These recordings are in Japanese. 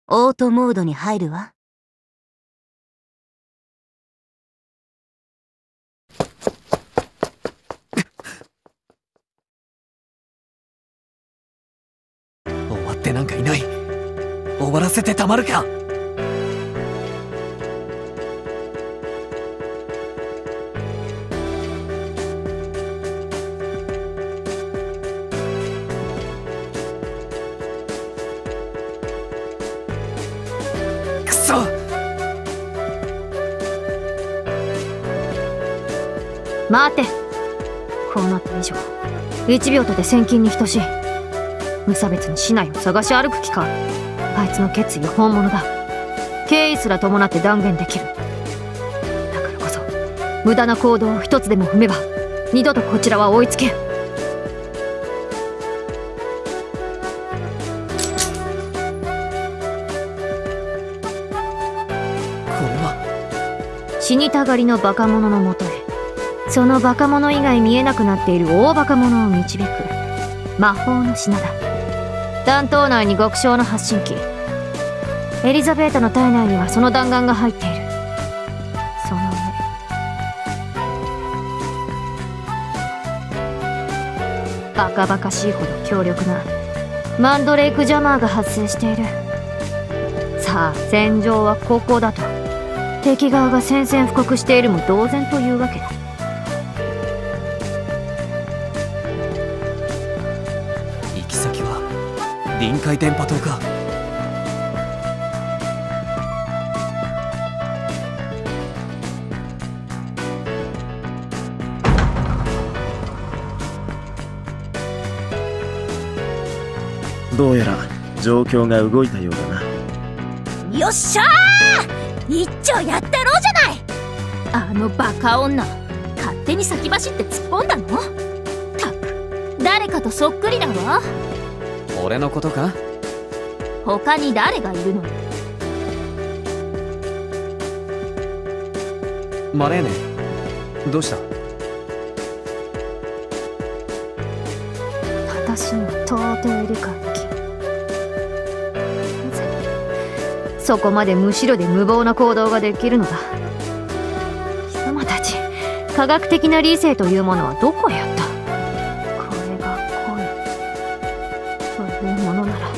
オートモードに入るわ。 終わってなんかいない。終わらせてたまるか。くそ。 待て。こうなった以上1秒とて千金に等しい。無差別に市内を探し歩く気か。あいつの決意は本物だ。敬意すら伴って断言できる。だからこそ無駄な行動を一つでも踏めば二度とこちらは追いつけん。これは死にたがりのバカ者のもとへ、そのバカ者以外見えなくなっている大バカ者を導く魔法の品だ。弾頭内に極小の発信機。エリザベータの体内にはその弾丸が入っている。その上バカバカしいほど強力なマンドレイクジャマーが発生している。さあ戦場はここだと敵側が宣戦布告しているも同然というわけだ。 行き先は臨界電波塔か。 どうやら状況が動いたようだな。 よっしゃー、一丁やってろうじゃない。あのバカ女勝手に先走って突っ込んだの。たく誰かとそっくりだわ。 俺のことか。 他に誰がいるのよ。 マレーネ、どうした。 私には到底理解できん。なぜそこまで無視路で無謀な行動ができるのだ。貴様たち科学的な理性というものはどこへやった。これが恋というものなら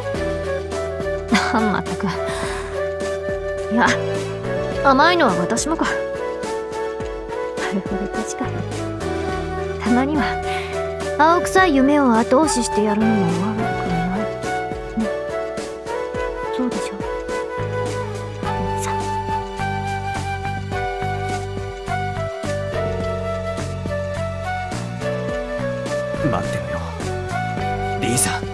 まったく。いや甘いのは私もか。なるほど、確かにたまには青臭い夢を後押ししてやるのも悪くないね。そうでしょさあ。 待ってろよリーザ。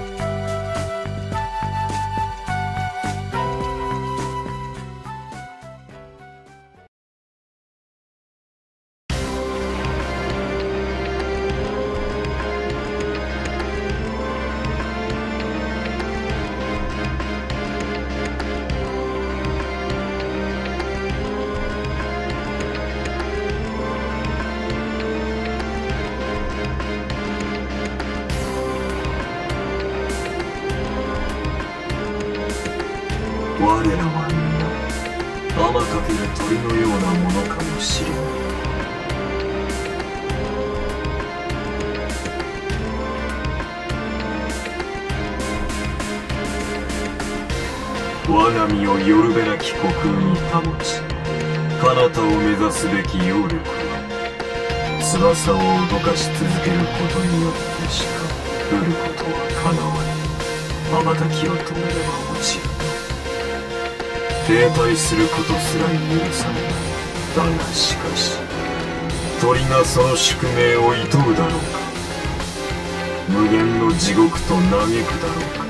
我らは皆天かける鳥のようなものかもしれない。我が身をよるべなき国に保ち彼方を目指すべき揚力は翼を動かし続けることによってしか得ることはかなわない。瞬きを止めれば落ちる。停滞することすら許されない。だがしかし鳥がその宿命を射止うだろうか。無限の地獄と嘆くだろうか。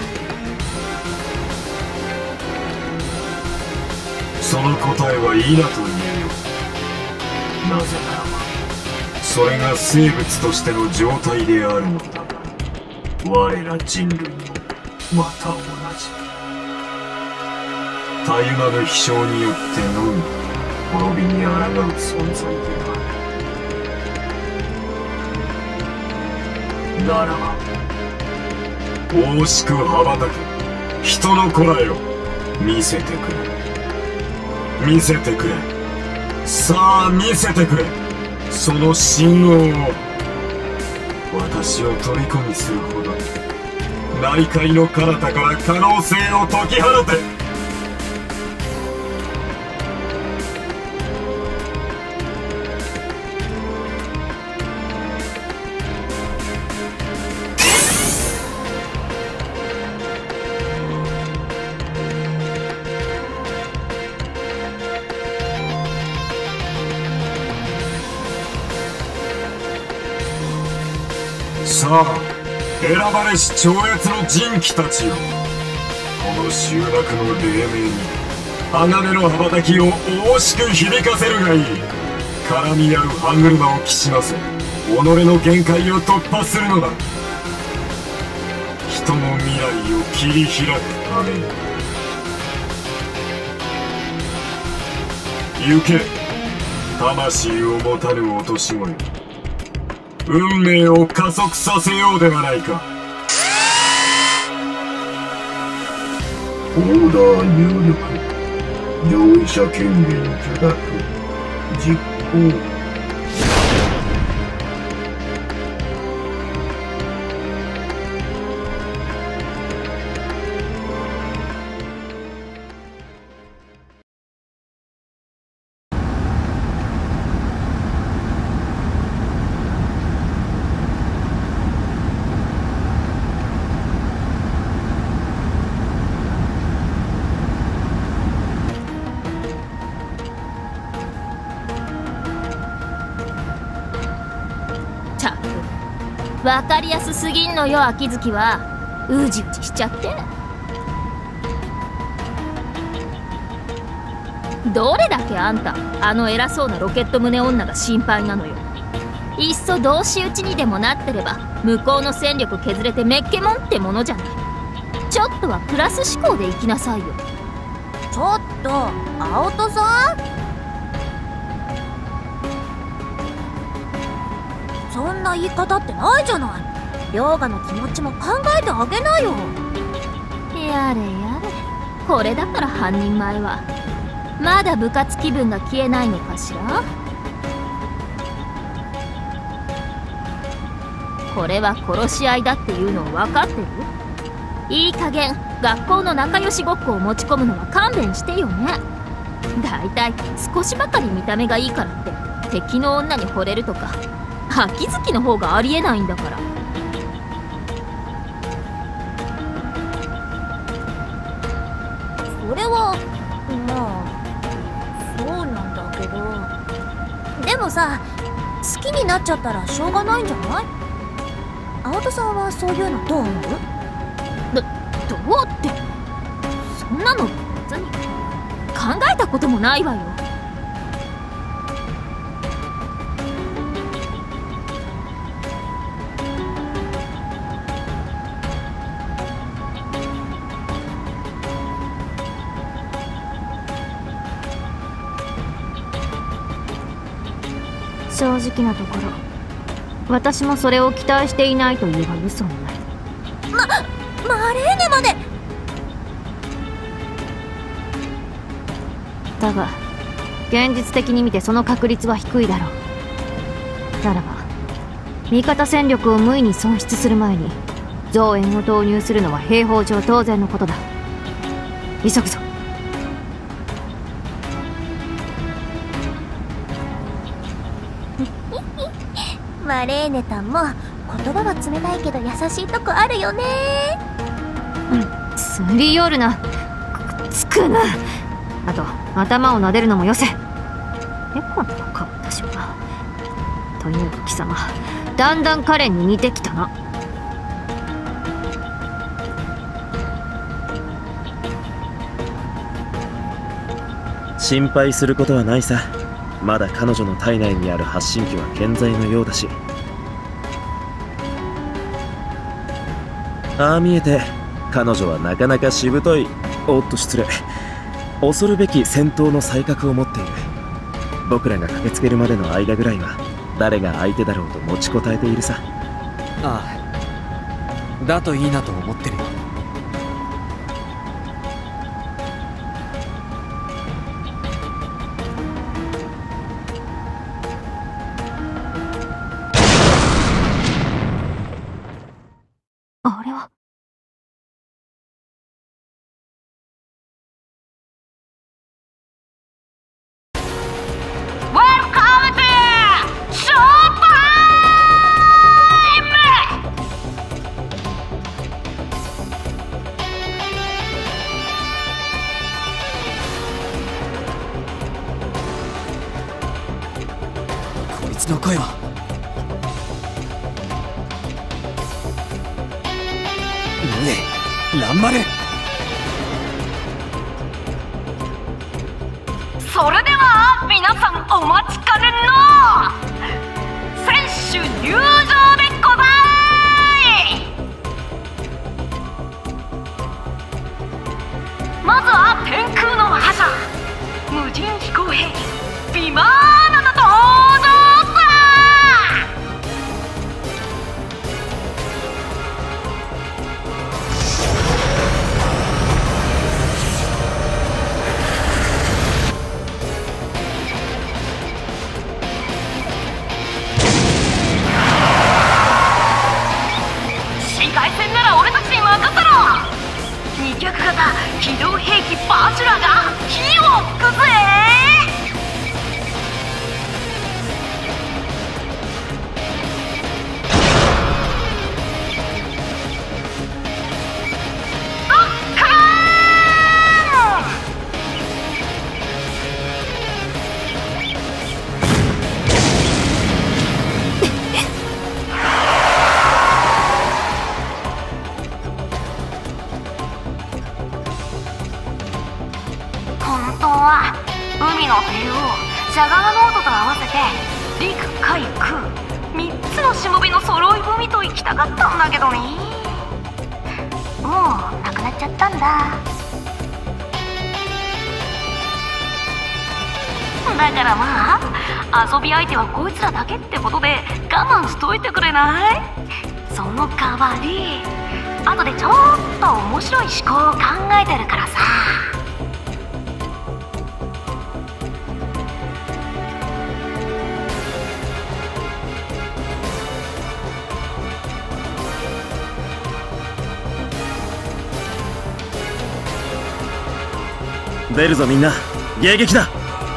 その答えは否と言えよ。なぜならばそれが生物としての状態であるのだ。我ら人類もまた同じ。たゆまぬ飛翔によってのみ滅びに抗う存在である。ならば大しく羽ばたけ人の子らよ。 見せてくれ。見せてくれ。さあ見せてくれ。その信号を。私を虜にするほど内界の彼方から可能性を解き放て。さあ選ばれし超越の人気たちよ、この集落の黎明に鋼の羽ばたきを大しく響かせるがいい。絡み合う歯車をきしませ、己の限界を突破するのだ。人の未来を切り開くために。行け、魂を持たぬ落とし子よ。運命を加速させようではないか。 オーダー入力。上位者権限許諾。実行。 わかりやすすぎんのよ、秋月は。うじうじしちゃって。どれだけあんたあの偉そうなロケット胸女が心配なのよ。いっそ同士討ちにでもなってれば向こうの戦力削れてめっけもんってものじゃない。ちょっとはプラス思考でいきなさいよ。 ちょっと青戸さん、そんな言い方ってないじゃない。涼河の気持ちも考えてあげなよ。 やれやれ、これだから半人前はまだ部活気分が消えないのかしら。これは殺し合いだっていうの分かってる？いい加減学校の仲良しごっこを持ち込むのは勘弁してよね。だいたい少しばかり見た目がいいからって敵の女に惚れるとか秋月の方がありえないんだから。 それはまあそうなんだけど、でもさ、好きになっちゃったらしょうがないんじゃない？青戸さんはそういうのどう思う？ どうって、そんなの別に考えたこともないわよ。 正直なところ、私もそれを期待していないと言えば嘘になる。 マレーネまで。 だが現実的に見てその確率は低いだろう。ならば味方戦力を無意に損失する前に増援を投入するのは兵法上当然のことだ。急ぐぞ。 マレーネタンも言葉は冷たいけど優しいとこあるよね。 すり寄るな、くっつくな。あと頭を撫でるのもよせ。猫のか私は。というか貴様、だんだん彼に似てきたな。 心配することはないさ。まだ彼女の体内にある発信機は健在のようだし。ああ見えて彼女はなかなかしぶとい、おっと失礼、恐るべき戦闘の才覚を持っている。僕らが駆けつけるまでの間ぐらいは誰が相手だろうと持ちこたえているさ。 ああ、だといいなと思ってるよ。 あれは。 こいつの声は。ランマル。 それでは皆さんお待ちかねの選手入場でござい。まずは天空の覇者無人飛行兵ビマーナの登場さ。二脚型機動兵器バチュラが火を吹くぜ。ドッカーン。本当は海の帝王ジャガーノートと合わせて陸海空3つのしもべの揃い踏みと行きたかったんだけどね。もうなくなっちゃったんだ。だからまあ遊び相手はこいつらだけってことで我慢しといてくれない？その代わり後でちょっと面白い思考を考えてるからさ。 出るぞみんな、迎撃だ。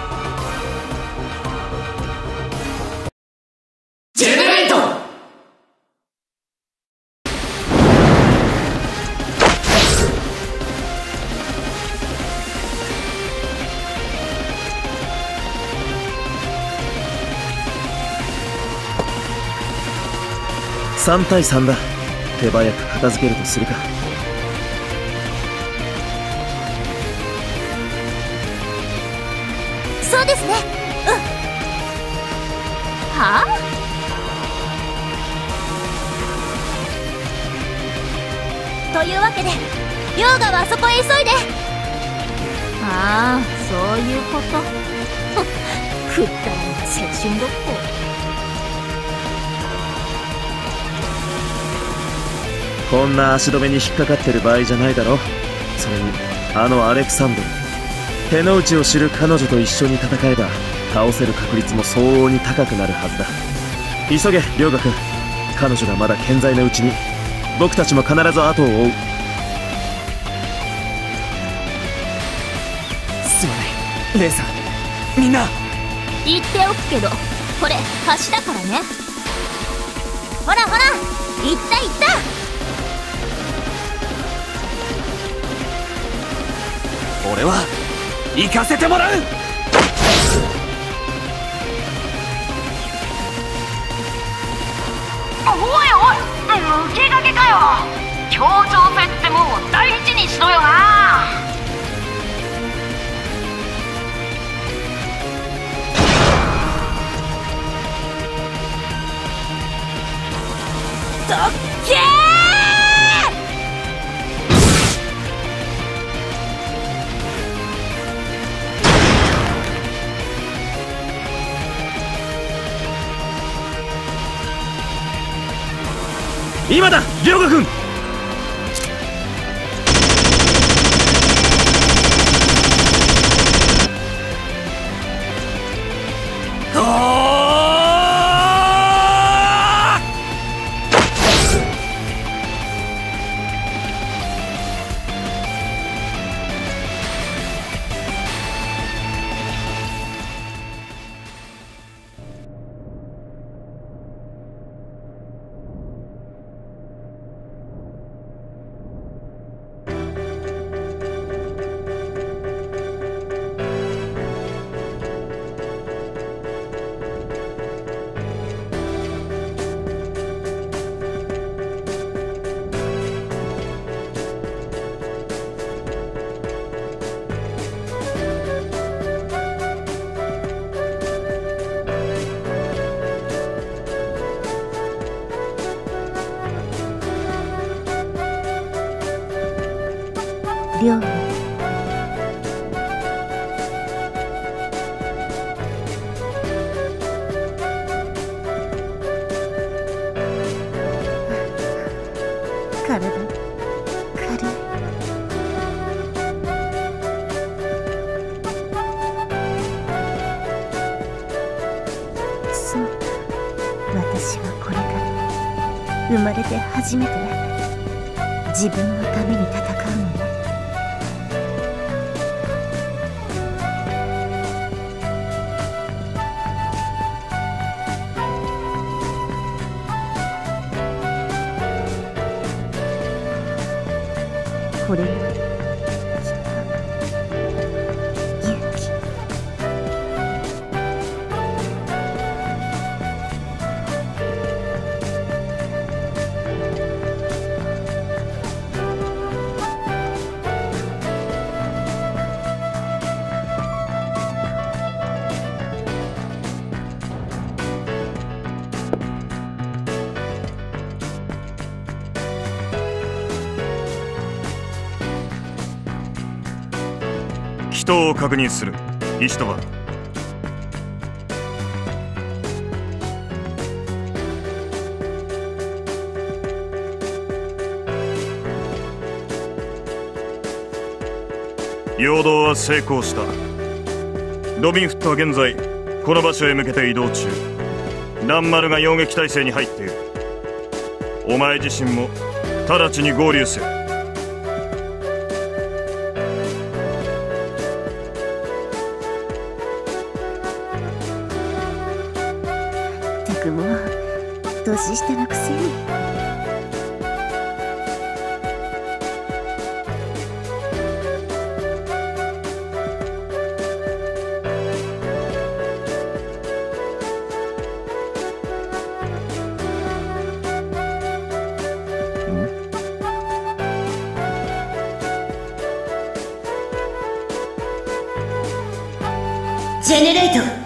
ジェネレート。 3対3だ。手早く片付けるとするか。 そうですね。 はあ。 というわけでヨーガはあそこへ急いで。 ああ、そういうこと。くったらな青春ごっこ。 こんな足止めに引っかかってる場合じゃないだろ。それにあのアレクサンドル、手の内を知る彼女と一緒に戦えば倒せる確率も相応に高くなるはずだ。急げ涼河君、彼女がまだ健在なうちに僕たちも必ず後を追う。 すまないレイさん、みんな言っておくけどこれ橋だからね。 ほらほら、行った行った。 俺は行かせてもらう。 おいおい、抜け駆けかよ。協調戦ってもう大事にしろよな。 どっけー。 今だ涼河君。 亮。体軽い。そう、私はこれから生まれて初めて自分のために戦うのね。これがきっと勇気。 人を確認する。石飛ば。陽動は成功した。ロビンフットは現在この場所へ向けて移動中。蘭丸が擁撃態勢に入っている。お前自身も直ちに合流せよ。 もう年下のくせに。ジェネレート。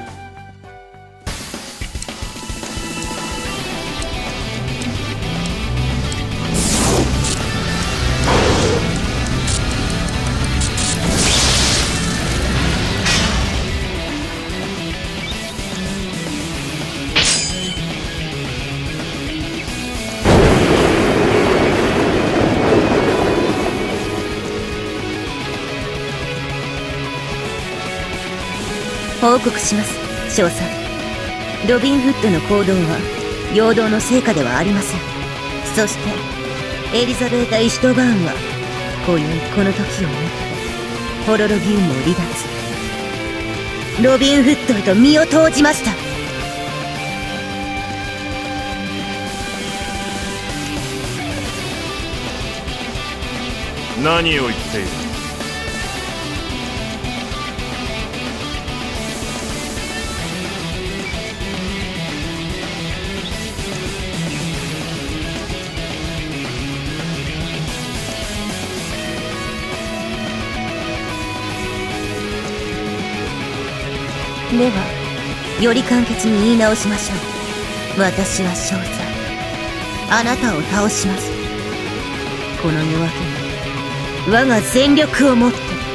報告します、少佐。ロビンフッドの行動は陽動の成果ではありません。そしてエリザベータ・イシュトバーンは今宵この時をもってホロロギウムを離脱、ロビンフッドへと身を投じました。 何を言っている。 ではより簡潔に言い直しましょう。私は少佐、あなたを倒します。この夜明けに我が全力をもって。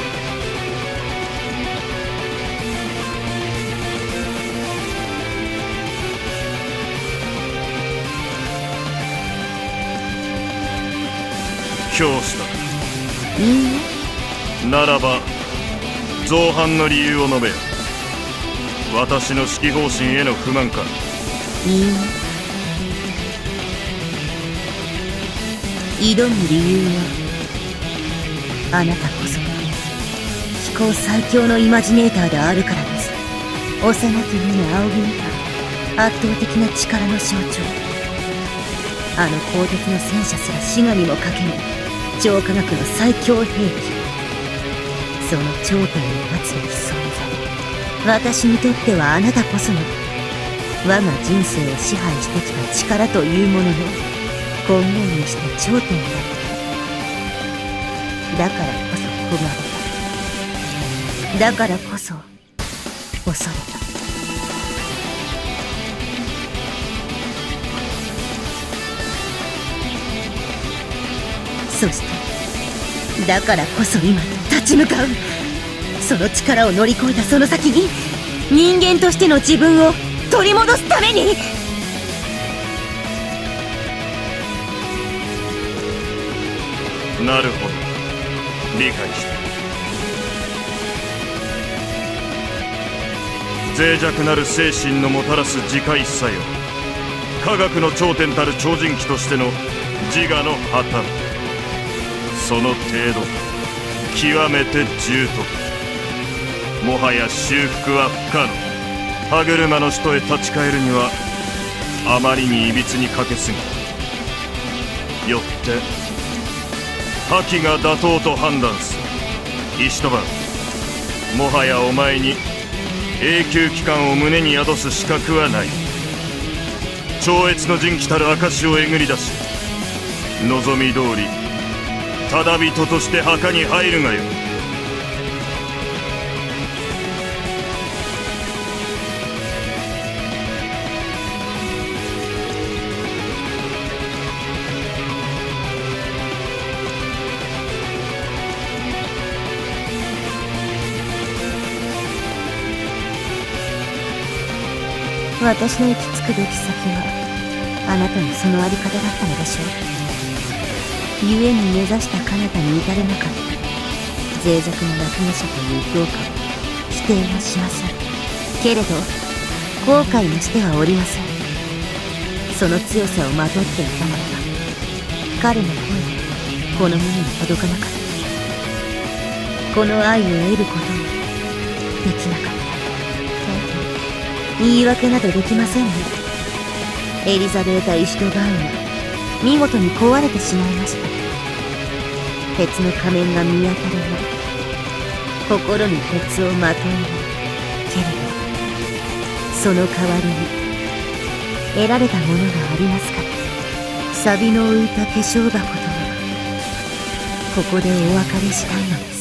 教師だ。 いいえ。 ならば造反の理由を述べよ。私の指揮方針への不満か。 いいえ。挑む理由はあなたこそ飛行最強のイマジネーターであるからです。幼き目の仰ぎ見た圧倒的な力の象徴。あの鋼鉄の戦車すら滋賀にもかけない超科学の最強兵器。その頂点に立つべき存在。私にとってはあなたこその我が人生を支配してきた力というものの根源にして頂点だった。だからこそ焦がれた。だからこそ恐れた。そしてだからこそ今立ち向かう。その力を乗り越えたその先に、人間としての自分を取り戻すために。 なるほど、理解した。脆弱なる精神のもたらす自戒作用、科学の頂点たる超人機としての自我の破綻、その程度極めて重篤。もはや修復は不可能。歯車の使徒へ立ち返るにはあまりに歪にかけすぎた。よって破棄が妥当と判断する。石飛ばもはやお前に永久期間を胸に宿す資格はない。超越の人気たる証をえぐり出し、望み通りただ人として墓に入るがよ。 私の行き着くべき先はあなたのそのあり方だったのでしょう。故に目指した彼方に至れなかった脆弱な落語者という評価を否定はしませんけれど、後悔もしてはおりません。その強さをまとっていたならば、彼の声はこの胸に届かなかった。この愛を得ることもできなかった。言い訳などできませんね。エリザベータ・イシュトバーンは見事に壊れてしまいました。鉄の仮面が見当たるまで心に鉄をまとえるけれど、その代わりに得られたものがありますから。錆の浮いた化粧箱とはここでお別れしたいのです。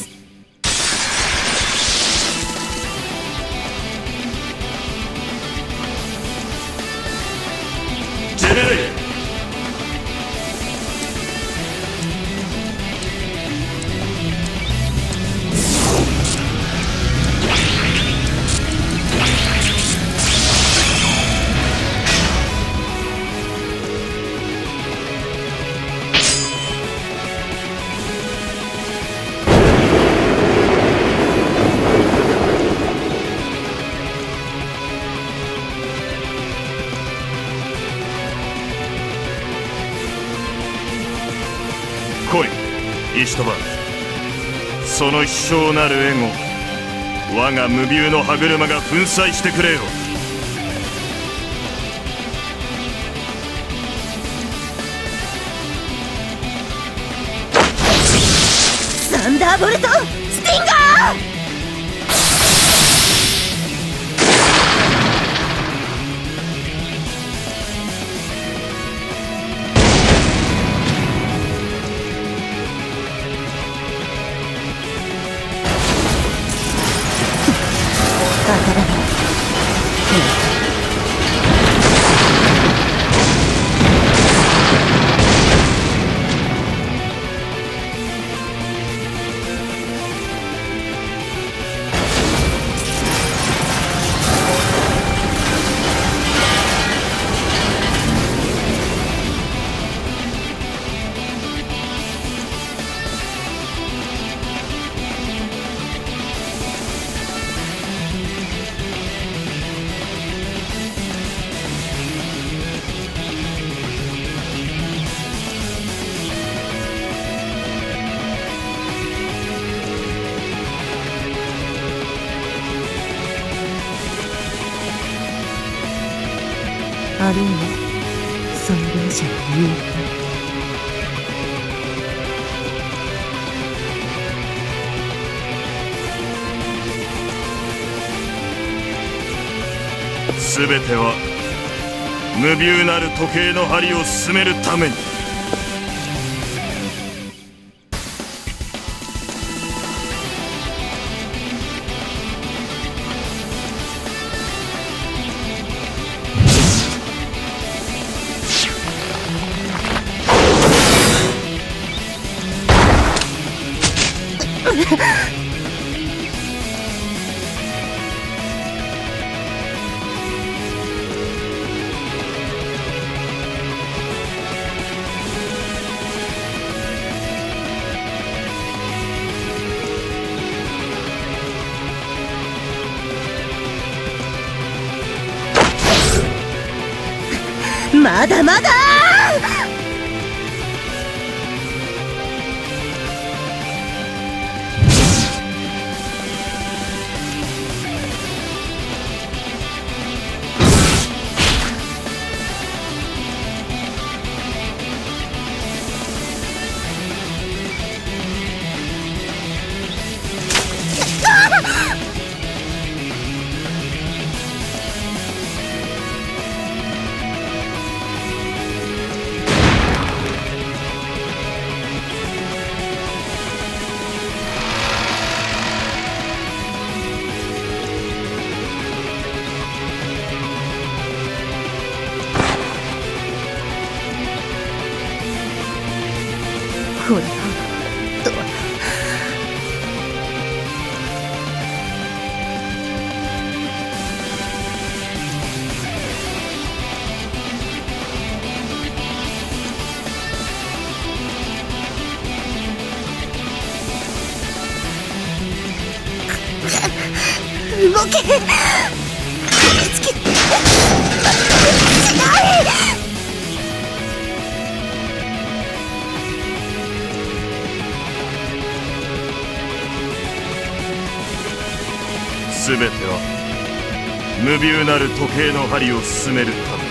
来い、イシュトバー。その卑小なるエゴ、我が無ビューの歯車が粉砕してくれよ。 サンダーボルト・スティンガー！当たらない。あるいはその両者の融合。すべては無ビューなる時計の針を進めるために。 まだまだ。これはとは。動け。つけ。違う。 全ては無ビューなる時計の針を進めるため。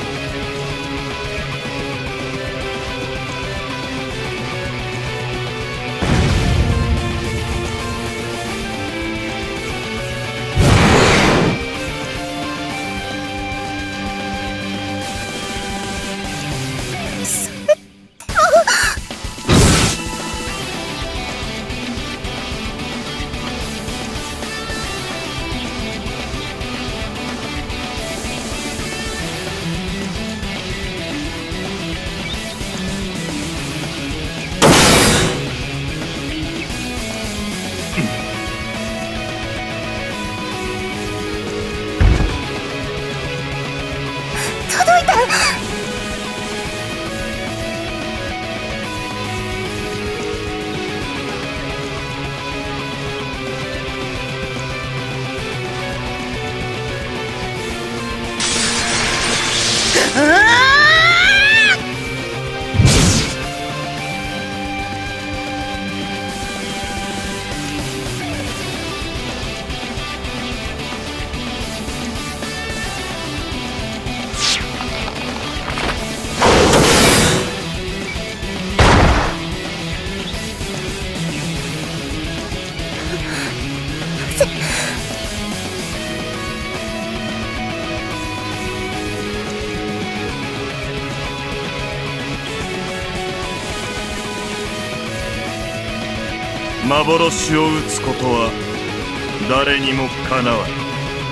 幻を打つことは誰にもかなわない。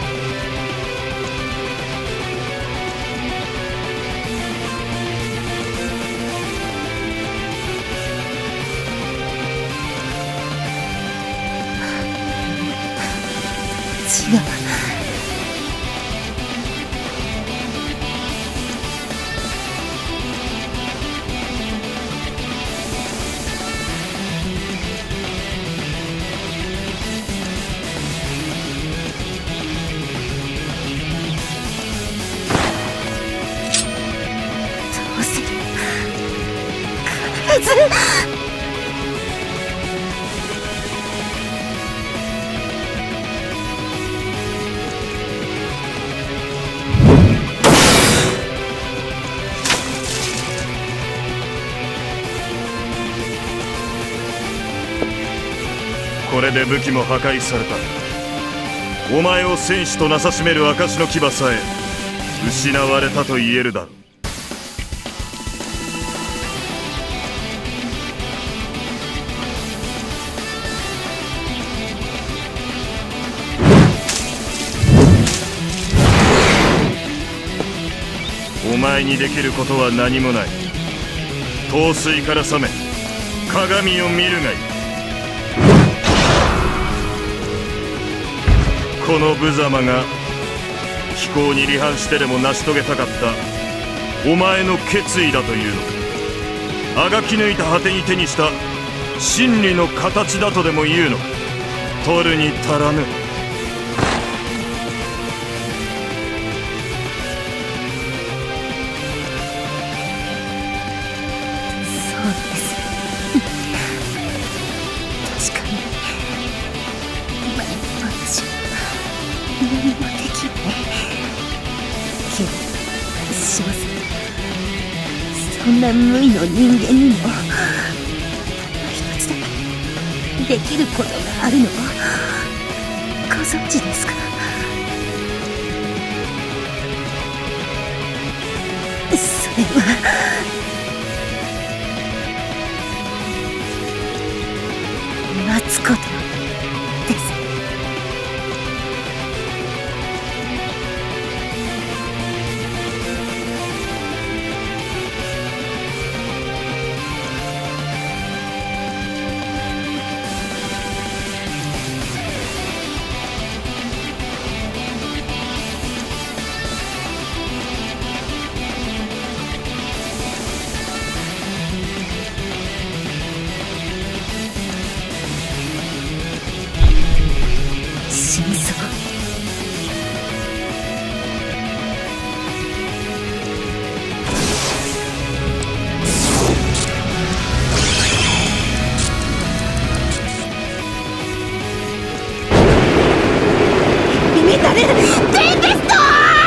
違う。 これで武器も破壊された。お前を戦士となさしめる証の牙さえ失われたと言えるだろう。お前にできることは何もない。陶酔から覚め鏡を見るがいい。 この無様が飛行に離反してでも成し遂げたかったお前の決意だというのか。あがき抜いた果てに手にした真理の形だとでも言うのか。取るに足らぬ。 そうです。確かに私は何もできないけど、します。そんな無為の人間にも一つだけできることがあるのをご存知ですか？それは待つことです。死にそう。メタルテンペスト！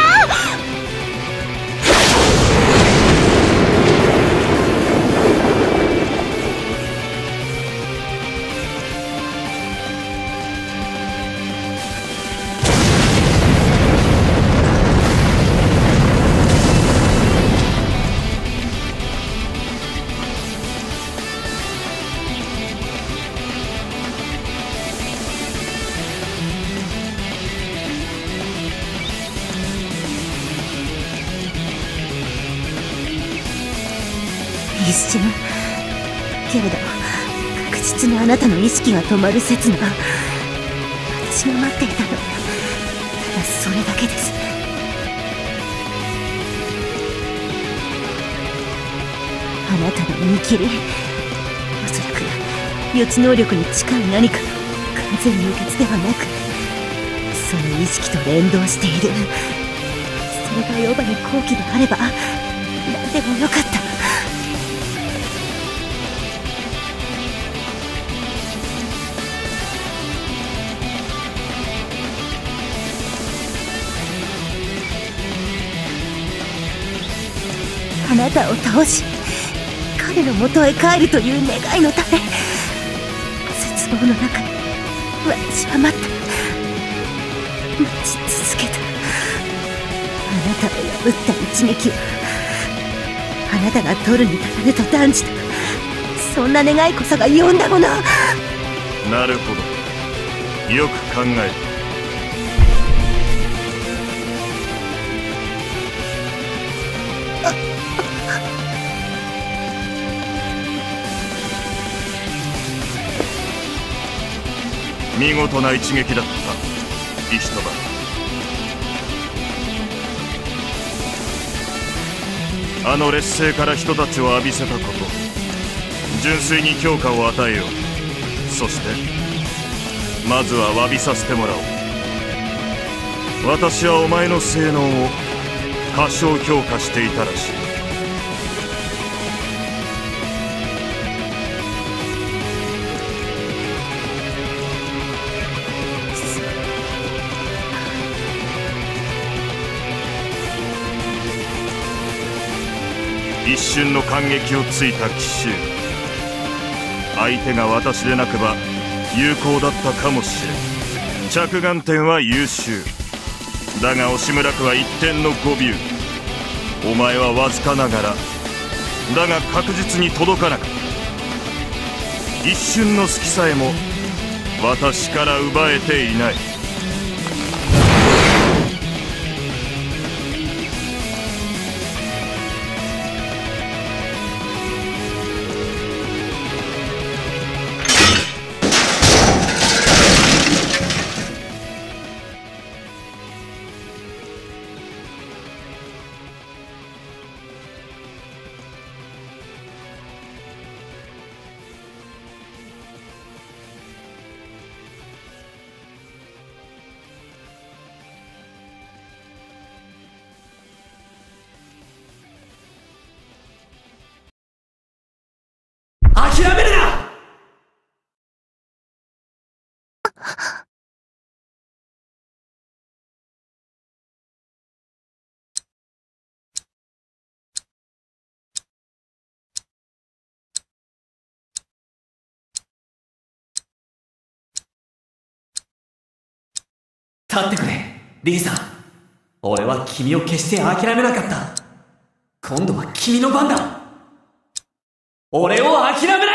一瞬けれど確実にあなたの意識が止まる刹那、私が待っていたのはただそれだけです。あなたの見切り、おそらく予知能力に近い何かの完全無欠ではなく、その意識と連動している。それがヨバに好機であれば何でもよかった。あなたを倒し彼の元へ帰るという願いのため、絶望の中に私は待った。待ち続けた。あなたを破った一撃はあなたが取るに足らぬと断じた。そんな願いこそが呼んだもの。 なるほど、よく考える。見事な一撃だった、石飛ば。あの劣勢から人たちを浴びせたこと、純粋に評価を与えよう。そしてまずは詫びさせてもらおう。私はお前の性能を過小評価していたらしい。一瞬の感激をついた奇襲、相手が私でなくば有効だったかもしれん。着眼点は優秀だが、押村区は一点の誤謬。お前はわずかながらだが確実に届かなかった。一瞬の隙さえも私から奪えていない。 立ってくれ、リーさん。俺は君を決して諦めなかった。今度は君の番だ。俺を諦めない。